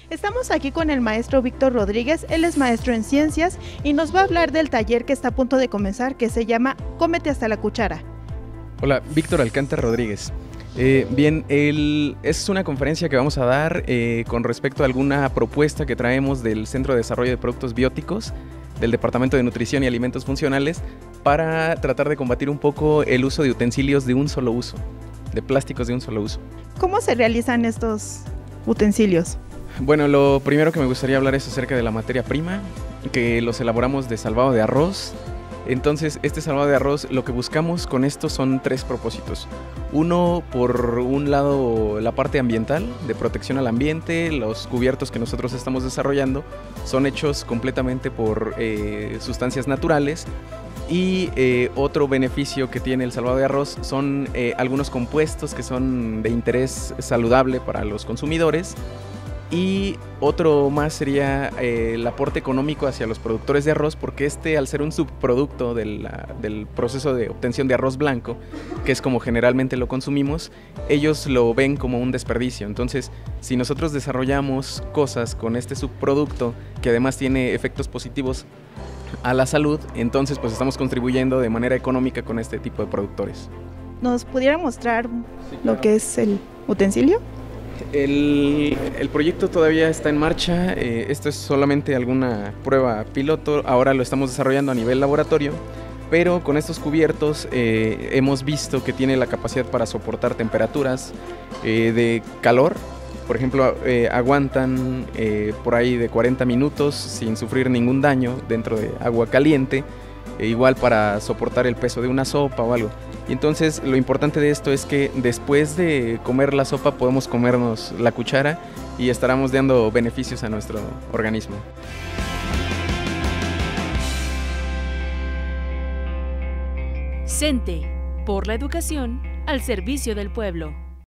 Estamos aquí con el maestro Víctor Rodríguez, él es maestro en ciencias y nos va a hablar del taller que está a punto de comenzar, que se llama Cómete hasta la cuchara. Hola, Víctor Alcántara Rodríguez. Es una conferencia que vamos a dar con respecto a alguna propuesta que traemos del Centro de Desarrollo de Productos Bióticos, del Departamento de Nutrición y Alimentos Funcionales, para tratar de combatir un poco el uso de utensilios de un solo uso, de plásticos de un solo uso. ¿Cómo se realizan estos utensilios? Bueno, lo primero que me gustaría hablar es acerca de la materia prima, que los elaboramos de salvado de arroz. Entonces, este salvado de arroz, lo que buscamos con esto son tres propósitos. Uno, por un lado, la parte ambiental, de protección al ambiente. Los cubiertos que nosotros estamos desarrollando son hechos completamente por sustancias naturales. Y otro beneficio que tiene el salvado de arroz son algunos compuestos que son de interés saludable para los consumidores. Y otro más sería el aporte económico hacia los productores de arroz, porque al ser un subproducto del proceso de obtención de arroz blanco, que es como generalmente lo consumimos, ellos lo ven como un desperdicio. Entonces, si nosotros desarrollamos cosas con este subproducto, que además tiene efectos positivos a la salud, entonces pues estamos contribuyendo de manera económica con este tipo de productores. ¿Nos pudiera mostrar lo que es el utensilio? El proyecto todavía está en marcha, esto es solamente alguna prueba piloto, ahora lo estamos desarrollando a nivel laboratorio, pero con estos cubiertos hemos visto que tiene la capacidad para soportar temperaturas de calor. Por ejemplo, aguantan por ahí de 40 minutos sin sufrir ningún daño dentro de agua caliente, igual para soportar el peso de una sopa o algo. Y entonces lo importante de esto es que después de comer la sopa podemos comernos la cuchara y estaremos dando beneficios a nuestro organismo. CENTE, por la educación al servicio del pueblo.